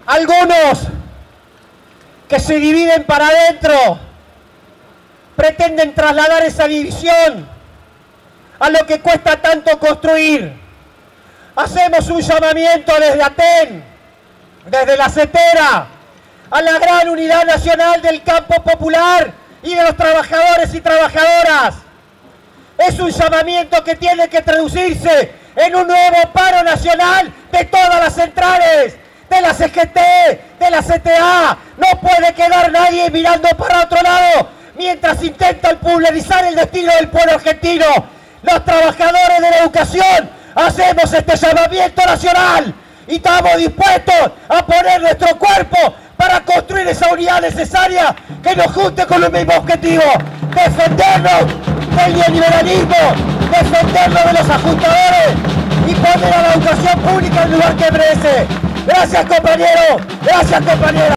Algunos que se dividen para adentro pretenden trasladar esa división a lo que cuesta tanto construir. Hacemos un llamamiento desde ATEN, desde la CETERA, a la gran unidad nacional del campo popular y de los trabajadores y trabajadoras. Es un llamamiento que tiene que traducirse en un nuevo paro nacional de todas las centrales, de la CGT, de la CTA. No puede quedar nadie mirando para otro lado mientras intentan pulverizar el destino del pueblo argentino. Los trabajadores de la educación hacemos este llamamiento nacional y estamos dispuestos a poner nuestro cuerpo para construir esa unidad necesaria que nos junte con el mismo objetivo: defendernos del neoliberalismo, defendernos de los ajustadores y poner a la educación pública en el lugar que merece. Gracias, compañeros. Gracias, compañeras.